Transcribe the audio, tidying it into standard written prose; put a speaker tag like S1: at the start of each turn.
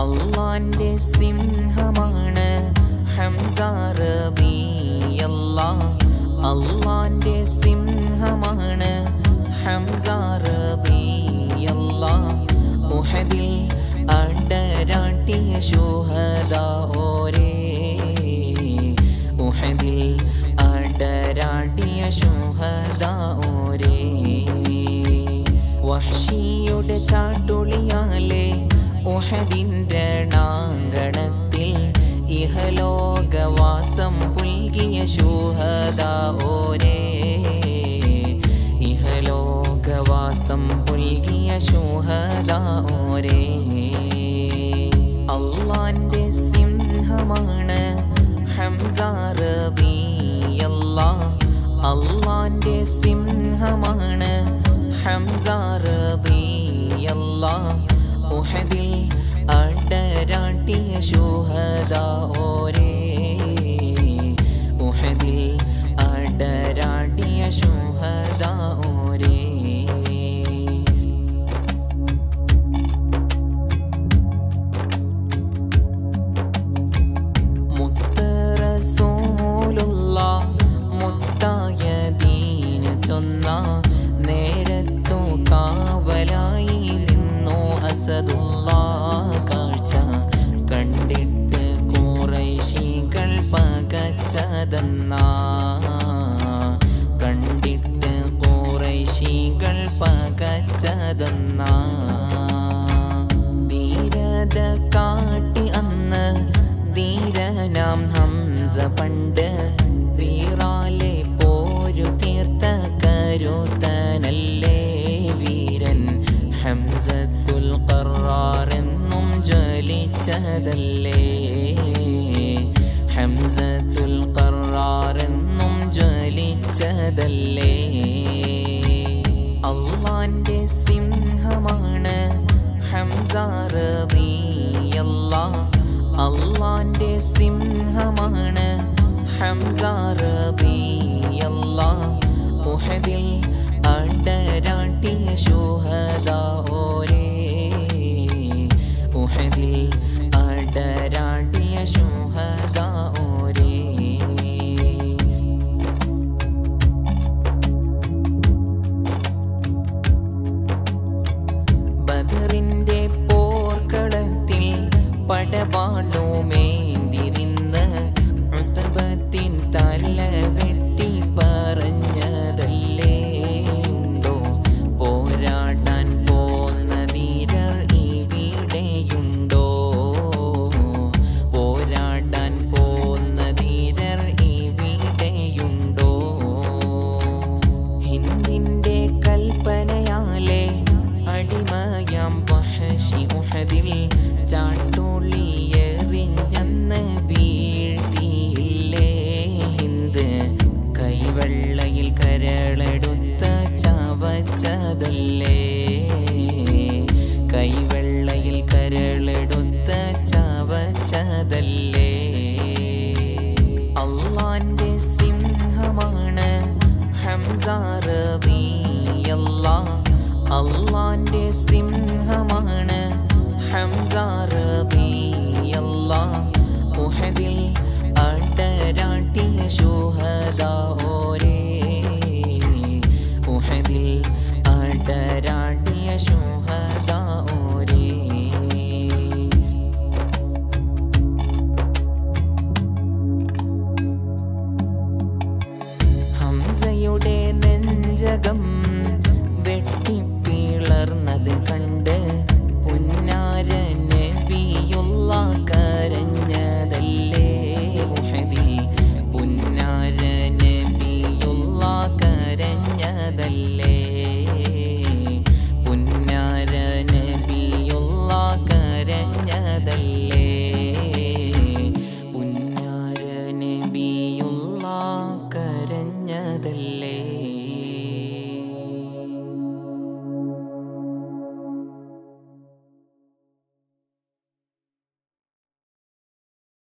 S1: അള്ളാന്റെ സിംഹമാണ് ഹംസ റളിയല്ലാഹ്. അള്ളാന്റെ സിംഹമാണ് ഹംസ റളിയല്ലാഹ്. ഉഹദിൽ അടരാട്ടിയ ശുഹദാ ഓരേ, ഉഹദിൽ അടരാട്ടിയ ശുഹദാ ഓരേ. വഹ്ശിയുടെ ചാട്ടുളിയാലെ ഉഹദിന്റെ രണാങ്കണത്തിൽ ഇഹലോകവാസം പുൽകിയ ശുഹദാ ഓരേ, ഇഹലോകവാസം പുൽകിയ ശുഹദാ ഓരേ. അള്ളാന്റെ സിംഹമാണ് ഹംസ റളിയല്ലാഹ്. അള്ളാന്റെ സിംഹമാണ് ഹംസ റളിയല്ലാഹ്. ഉഹദിൽ അടരാട്ടിയ ശുഹദാ ഓരേ, ഉഹദിൽ അടരാട്ടിയ ശുഹദാ ഓരേ. മുത്ത് റസൂലുള്ളാഹ് മുത്തായ ദീന് ചൊന്ന നേരത്തു കാവലായി നിന്നു അസദുല്ലാഹ്. കാഴ്ച കണ്ടിട്ട് ഖുറൈശികൾ പകച്ചതെന്ന, കണ്ടിട്ട് ഖുറൈശികൾ പകച്ചതെന്ന. ധീരത കാട്ടി അന്ന് ധീരനാം ഹംസ പണ്ട്, വീറാലെ പോരു തീർത്ത കരുത്തനല്ലേ വീരൻ. ഹംസത്തുൽ ഖറാർ എന്നും ജ്വലിച്ചതല്ലേ, ഹംസത്തുൽ ഖറാർ എന്നും ജ്വലിച്ചതല്ലേ. അള്ളാന്റെ സിംഹമാണ് ഹംസ റളിയല്ലാഹ്. അള്ളാന്റെ സിംഹമാണ് ഹംസ റളിയല്ലാഹ്. ഉഹദിൽ അടരാട്ടിയ ശുഹദാ ഓരേ, ഉഹദിൽ അടരാട്ടിയ ശുഹദാ ഓരേ. ബദറിന്റെ പോർക്കളത്തിൽ പടവാളുമേന്തിരുന്ന് ഉത്ബത്തിൻ തല വെട്ടി പറഞ്ഞതല്ലേ ഉണ്ടോ. പോരാടാൻ പോന്ന ധീരർ ഇവിടെയുണ്ടോ, പോരാടാൻ പോന്ന ധീരർ ഇവിടെയുണ്ടോ. ഹിന്ദിന്റെ കൽപ്പനയാലെ അടിമയാം വഹശി ഉഹദിൽ ചാട്ടുളിയെറിഞ്ഞന്ന് വീഴ്ത്തിയില്ലേ ഹിന്ദ്. കൈവെള്ളയിൽ കരളെടുത്ത ചവച്ചതല്ലേ, കൈവെള്ളയിൽ കരളെടുത്ത ചവച്ചതല്ലേ. അള്ളാന്റെ സിംഹമാണ് ഹംസ റളിയല്ലാഹ്. അള്ളാന്റെ സിംഹമാണ് ഹംസ റളിയല്ലാഹ്.